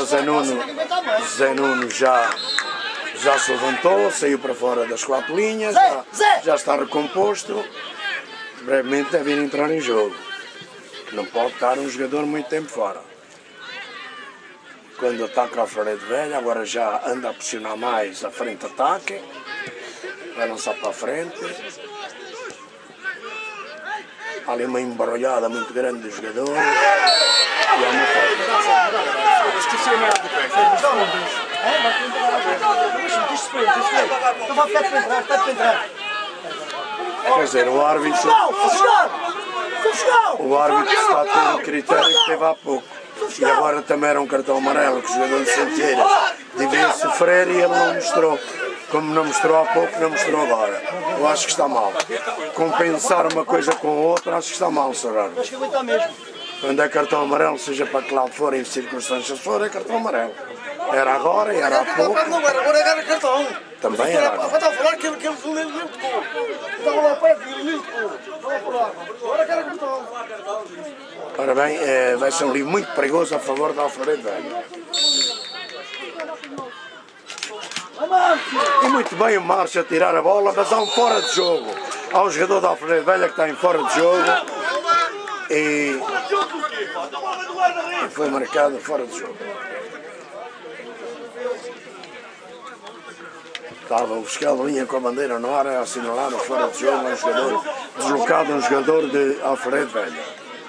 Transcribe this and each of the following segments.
o Zé Nuno já se levantou, saiu para fora das 4 linhas, já está recomposto. Brevemente deve ir entrar em jogo. Não pode estar um jogador muito tempo fora. Quando ataca a Alfredo Velha, agora já anda a pressionar mais a frente-ataque. Vai lançar para a frente. Há ali uma embarulhada muito grande do jogador. E há uma falta. Quer dizer, o árbitro está a ter o critério que teve há pouco. E agora também era um cartão amarelo que o jogador de Centeiras devia sofrer e ele não mostrou. Como não mostrou há pouco, não mostrou agora. Eu acho que está mal. Compensar uma coisa com a outra, acho que está mal, Sr. Árbitro. Acho que está mesmo. Quando é cartão amarelo, seja para que lado for, em circunstâncias for, é cartão amarelo. Era agora, era há pouco. Não era, agora era cartão. Também era. Estava a falar que ele tocou. Estava lá perto e ele tocou. Estava a falar. Agora era cartão. Ora bem, vai ser um livro muito perigoso a favor da Alfredo Velha. E muito bem o Márcio a tirar a bola, mas há um fora de jogo. Há um jogador da Alfredo Velha que está em fora de jogo e foi marcado fora de jogo. Estava o fiscal de linha com a bandeira no ar a assinalar o fora de jogo, um jogador deslocado, um jogador de Alfredo Velha.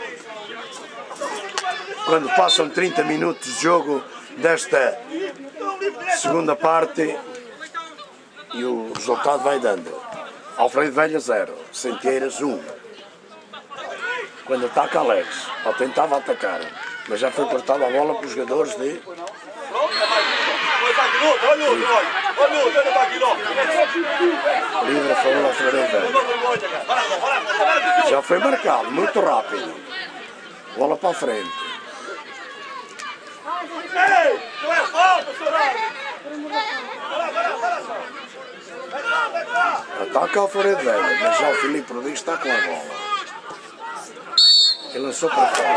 Quando passam 30 minutos de jogo desta segunda parte e o resultado vai dando Alfredo Velha 0, Centeiras 1. Quando ataca Alex, ou tentava atacar, mas já foi cortada a bola para os jogadores de livre a favor do Alfredo Velha. Já foi marcado, muito rápido. Bola para a frente. Ei, não é falta, senhor! Ataca Alfredo Velha, mas já o Filipe Rodrigues está com a bola. Ele lançou para fora.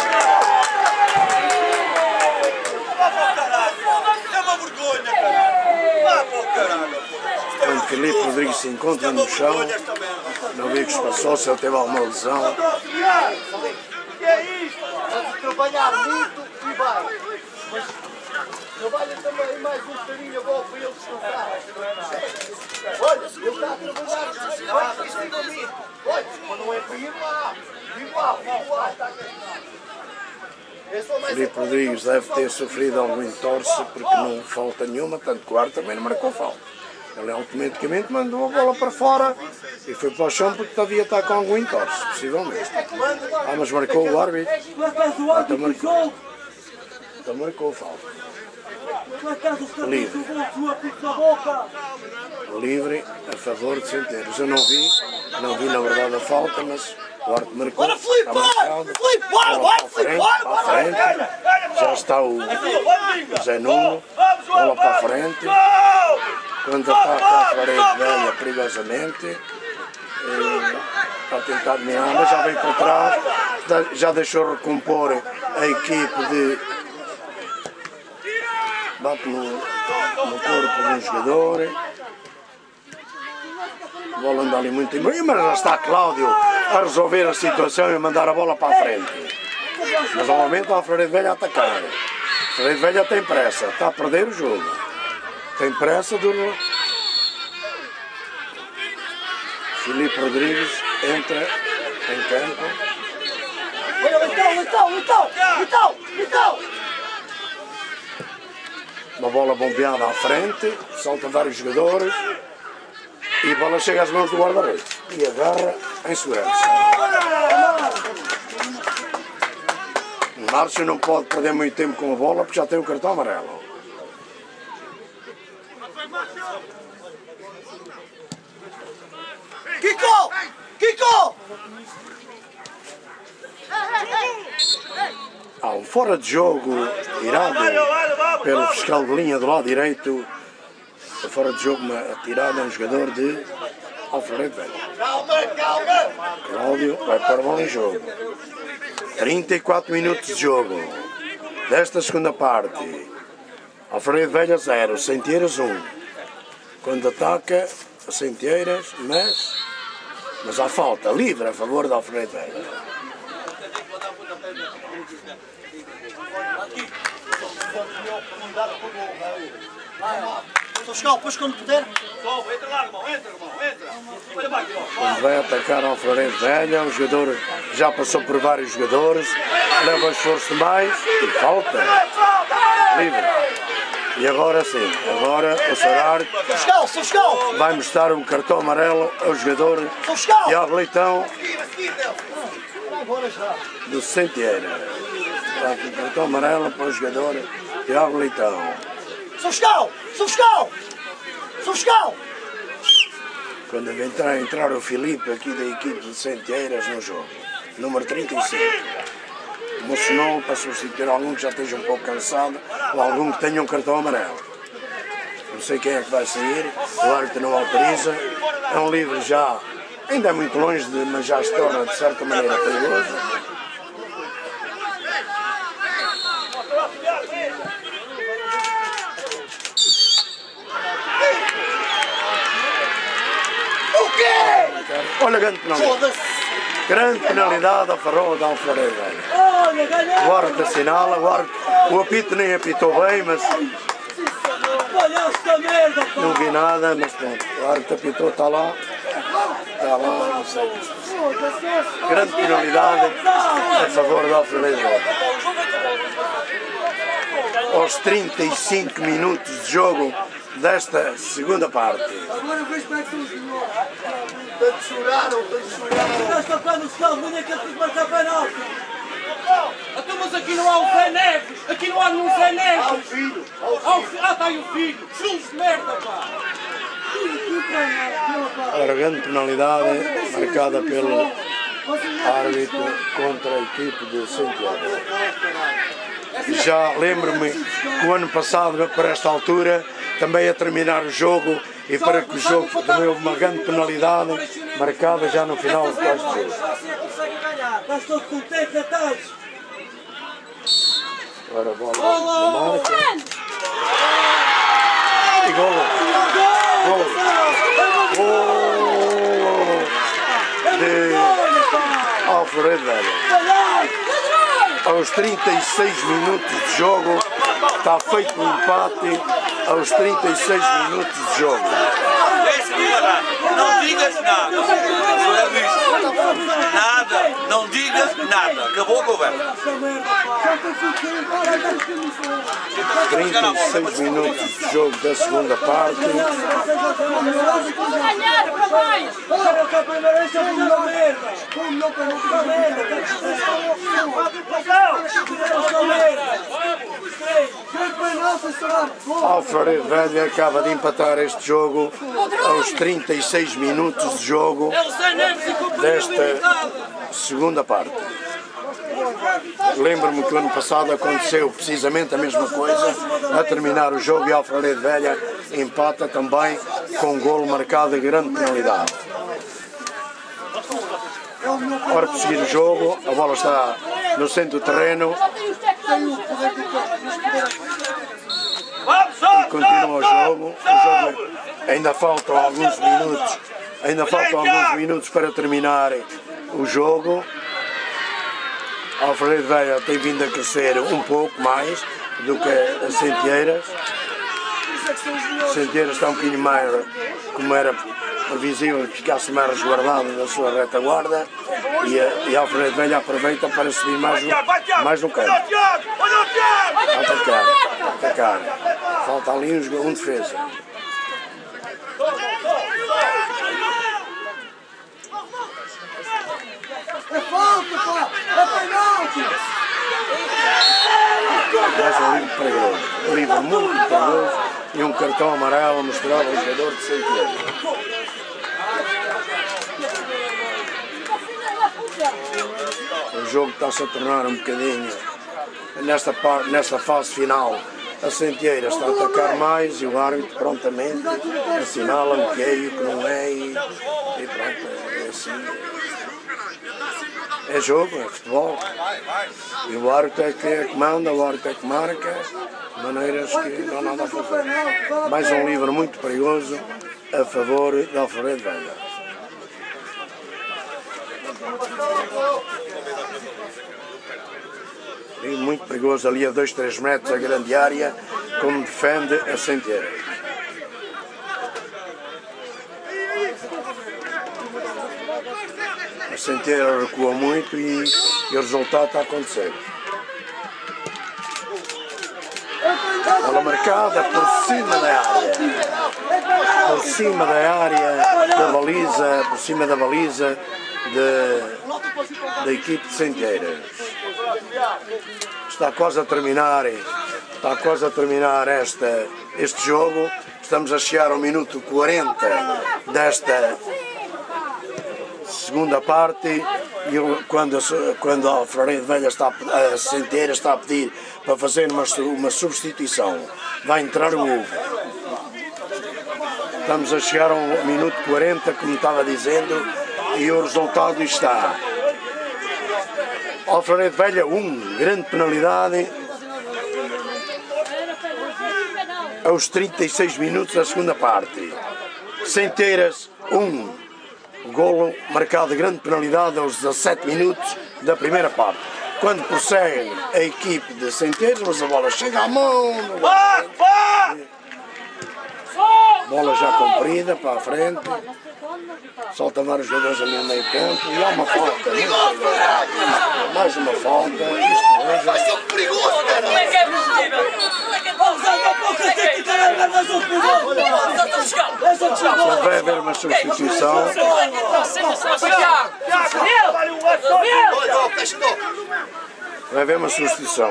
É uma vergonha, caralho! Vá para o caralho! Quando Filipe Rodrigues se encontra no chão, não vi o que se passou, se ele teve alguma lesão. O que é isto? Trabalhar muito e vai. Mas trabalha também mais um bocadinho agora para ele descansar. Olha, ele está a trabalhar excessivamente. Olha, mas não é para ir lá. Igual. Filipe Rodrigues deve ter sofrido algum entorse porque não falta nenhuma, tanto que o árbitro também não marcou falta. Ele automaticamente mandou a bola para fora e foi para o chão porque devia estar com algum entorse, possivelmente. Ah, mas marcou o árbitro. Então marcou falta. Livre. Livre a favor de Centeiras. Eu não vi na verdade a falta, mas o árbitro marcou. Está marcado. Para a frente. Já está o Zé Nuno. Bola para a frente. Quando ataca a Alfredo Velha perigosamente. Está a tentar dominar, mas já veio por trás. Já deixou recompor a equipe de... Bate no corpo de um jogador. A bola anda ali muito em meio, mas já está Cláudio a resolver a situação e a mandar a bola para a frente. Mas ao momento a Alfredo Velha a atacar. A Alfredo Velha tem pressa, está a perder o jogo. Tem pressa do... Filipe Rodrigues entra em campo. Uma bola bombeada à frente, salta vários jogadores e a bola chega às mãos do guarda-redes e agarra em segurança. O Márcio não pode perder muito tempo com a bola porque já tem o cartão amarelo. Kiko! Há um fora de jogo tirado pelo fiscal de linha do lado direito. Fora de jogo tirado a um jogador de Alfredo Velha. Cláudio vai para a bola em jogo. 34 minutos de jogo desta segunda parte. Alfredo Velha 0, Sentieiras 1. Quando ataca a Sentieiras, mas há falta livre a favor de Alfredo Velha. Fiscal, depois quando puder. Entra lá, irmão, entra. Olha para aqui, ó. Quando vai atacar Alfredo Velha, o jogador já passou por vários jogadores, leva esforço demais e falta. Livre. E agora sim, agora o Sarardo vai mostrar um cartão amarelo ao jogador Tiago Leitão do Sentieira. Está aqui cartão amarelo para o jogador Tiago Leitão. Sou fiscal! Quando entrar o Filipe aqui da equipe de Sentieiras no jogo, número 35. Emocionou para substituir algum que já esteja um pouco cansado ou algum que tenha um cartão amarelo. Não sei quem é que vai sair, o árbitro não autoriza. É um livre já, ainda é muito longe, mas já se torna de certa maneira perigoso. Olha a grande penalidade. Grande penalidade a favor da Alfredo Velha. O árbitro assinala, o apito nem apitou bem, mas não vi nada, mas pronto, o árbitro apitou, está lá, não sei o que é. Grande penalidade a favor da Alfredo Velha. Aos 35 minutos de jogo desta segunda parte. Agora vejo como é que são os melhores. Tanto choraram. Nós tocamos o fiscal, não é que ele tem que marcar penalti. Então, mas aqui não há o Zé Neves, aqui não há nenhum Zé Neves. Há o filho. Está aí o filho, chulos de merda, pá. Ora, grande penalidade marcada pelo árbitro contra a equipe de Santiago. Já lembro-me que o ano passado, por esta altura, também a terminar o jogo e para que o jogo também houve uma grande penalidade marcada já no final do quase jogo. Estás todo contente, estás? Agora a bola na marca. E golo. De Alfredo Velha. Aos 36 minutos de jogo, está feito um empate aos 36 minutos de jogo. Não digas nada. Nada, não digas nada. Acabou a conversa. 36 minutos de jogo da segunda parte. Alfredo Velha acaba de empatar este jogo aos 36 minutos de jogo desta segunda parte. Lembro-me que o ano passado aconteceu precisamente a mesma coisa, a terminar o jogo, e Alfredo Velha empata também com um golo marcado de grande penalidade. Ora, por seguir o jogo, a bola está no centro do terreno e continua o jogo. Ainda faltam alguns minutos para terminar o jogo. Alfredo Velha tem vindo a crescer um pouco mais do que as Sentieiras. As Sentieiras está um bocadinho mais, como era previsível, que ficasse mais resguardado da sua retaguarda, e Alfredo Velha aproveita para subir mais no campo. Atacar. Falta ali um defesa. É falta, pá! É penalti! Mais um livro perigoso. Um livro muito perigoso e um cartão amarelo mostrado ao jogador de Santiago. O jogo está-se a tornar um bocadinho, nesta fase final, a Sentieira está a atacar mais e o árbitro prontamente assinala o que é e o que não é, e pronto, é assim. É jogo, é futebol. E o árbitro é que manda, o árbitro é que marca, de maneiras que não há nada a fazer. Mais um livro muito perigoso a favor de Alfredo Velha. E muito perigoso ali a 2, 3 metros a grande área, como defende a Centeira. A Centeira recua muito e o resultado está a acontecer. Bola marcada por cima da área. Por cima da área da baliza, por cima da baliza da equipe de Centeiras. Está quase a terminar este jogo. Estamos a chegar ao minuto 40 desta segunda parte e quando a Alfredo Velha a Centeira está a pedir para fazer uma substituição, vai entrar o Hugo. Estamos a chegar ao minuto 40, como estava dizendo, e o resultado está: Alfredo Velha 1, grande penalidade aos 36 minutos da segunda parte. Centeiras 1. Golo marcado de grande penalidade aos 17 minutos da primeira parte. Quando prossegue a equipe de Centeiras, mas a bola chega à mão. Bola já comprida para a frente. Solta vários jogadores ali no meio campo. E há uma falta. Mais uma falta. Isto Vai ser perigoso, cara! Como é que é possível? vai haver uma substituição. Vai haver uma substituição.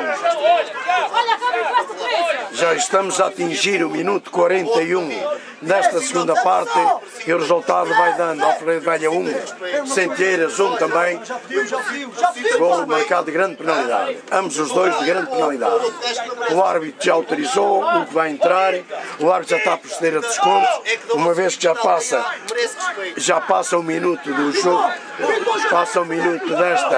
Já estamos a atingir o minuto 41 desta segunda parte e o resultado vai dando Alfredo Velha 1, Centeiras 1 também. Gol marcado de grande penalidade. Ambos os dois de grande penalidade. O árbitro já autorizou o que vai entrar. O árbitro já está a proceder a descontos. Uma vez que já passa um minuto do jogo, passa um minuto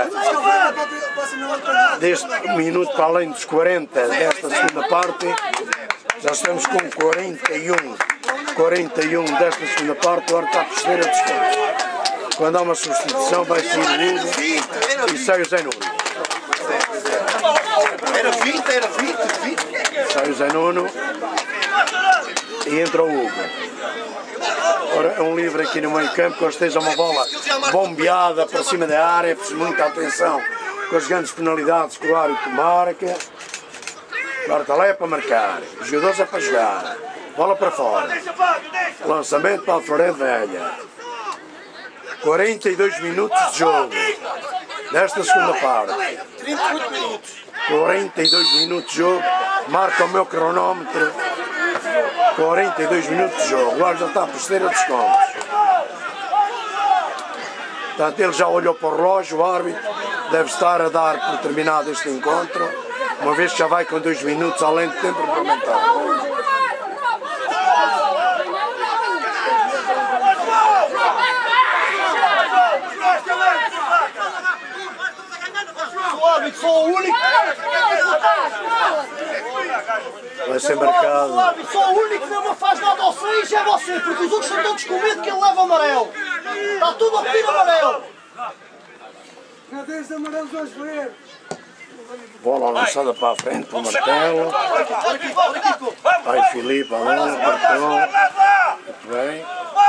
deste minuto para além dos 40 desta segunda parte. Já estamos com 41 desta segunda parte. O árbitro está a proceder a descontos. Quando há uma substituição vai sair o Hugo e sai o Zé Nuno. Era 20. Sai o Zé Nuno e entra o Hugo. Ora, é um livre aqui no meio campo, que esteja uma bola bombeada para cima da área, preciso muita atenção com as grandes penalidades que o árbitro marca. Agora está lá é para marcar, os jogadores é para jogar, bola para fora, lançamento para a Alfredo Velha. 42 minutos de jogo desta segunda parte. 38 minutos. 42 minutos de jogo, marca o meu cronómetro. 42 minutos de jogo, o árbitro já está a proceder a descontos. Portanto, ele já olhou para o relógio, o árbitro deve estar a dar por terminado este encontro, uma vez que já vai com 2 minutos além do tempo regulamentar. Sou o único. Vai ser marcado. Sou o único que não faz nada ao seis, é você, porque os outros estão todos com medo que ele leva amarelo. Está tudo a pedir amarelo. Já desde amarelos aos verdes. Bola lançada para a frente para o Martelo. Vai Filipe, a bola, partiu. Muito bem.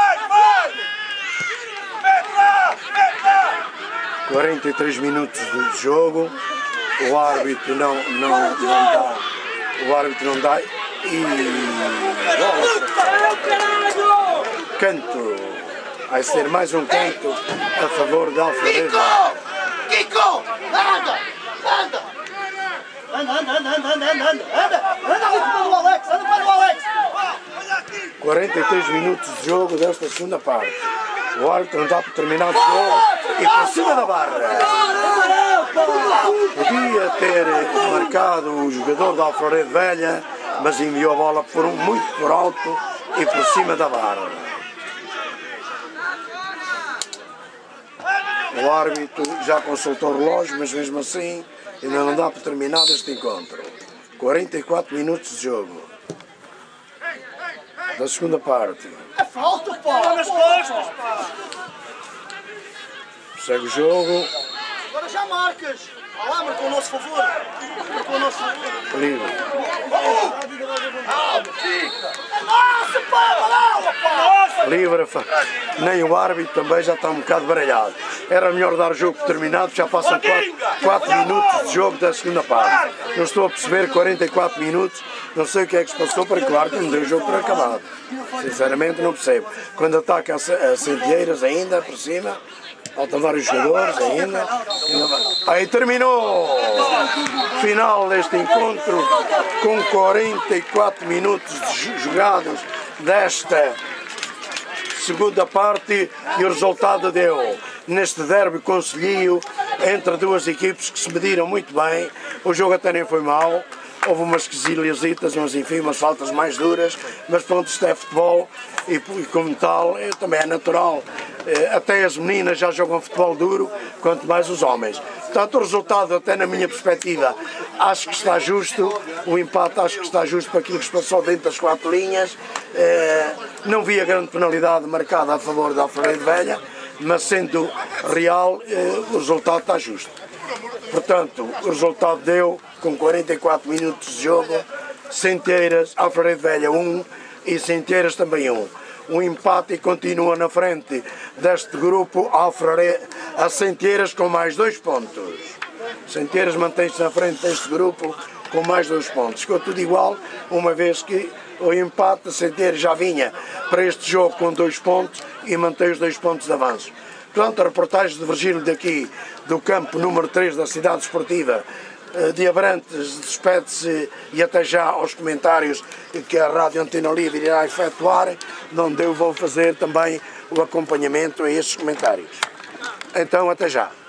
43 minutos de jogo. O árbitro não dá. O árbitro não dá. E canto. Vai ser mais um canto a favor de Alfredo. Kiko! Anda! Anda ali para o Alex! Anda para o Alex! 43 minutos de jogo desta segunda parte. O árbitro não dá por terminado o jogo e por cima da barra. Podia ter marcado o jogador da Alfredo Velha, mas enviou a bola muito por alto e por cima da barra. O árbitro já consultou o relógio, mas mesmo assim ainda não dá para terminar este encontro. 44 minutos de jogo. Da segunda parte. É falta, pá! Nas costas, pá! Segue o jogo. Agora já marcas! Ah lá, marcou o nosso favor! Marcou o nosso favor! Livre. É nossa, pá! Amarela, pá! Livre. Nem o árbitro também já está um bocado baralhado. Era melhor dar o jogo por terminado, já passam 4 minutos de jogo da segunda parte. Não estou a perceber 44 minutos. Não sei o que é que se passou, para claro que não deu o jogo por acabado. Sinceramente não percebo. Quando ataca a Centeiras ainda por cima, faltam vários jogadores ainda. Aí terminou! Final deste encontro com 44 minutos jogados desta segunda parte e o resultado deu neste derby concelhio entre duas equipes que se mediram muito bem. O jogo até nem foi mau. Houve umas quesilhasitas, mas enfim, umas faltas mais duras, mas pronto, isto é futebol e como tal também é natural. Até as meninas já jogam futebol duro, quanto mais os homens. Portanto, o resultado, até na minha perspectiva, acho que está justo. O empate acho que está justo para aquilo que se passou dentro das 4 linhas. Não vi a grande penalidade marcada a favor da Alfredo Velha, mas sendo real, o resultado está justo. Portanto, o resultado deu, com 44 minutos de jogo, Centeiras, Alfredo Velha 1 e Centeiras também 1. Um empate e continua na frente deste grupo a Centeiras com mais 2 pontos. Centeiras mantém-se na frente deste grupo com mais 2 pontos. Ficou tudo igual, uma vez que o empate, a Centeiras já vinha para este jogo com 2 pontos e mantém os 2 pontos de avanço. Portanto, a reportagem de Virgílio daqui do campo número 3 da cidade esportiva de Abrantes despede-se e até já aos comentários que a Rádio Antena Livre irá efetuar, onde eu vou fazer também o acompanhamento a estes comentários. Então, até já.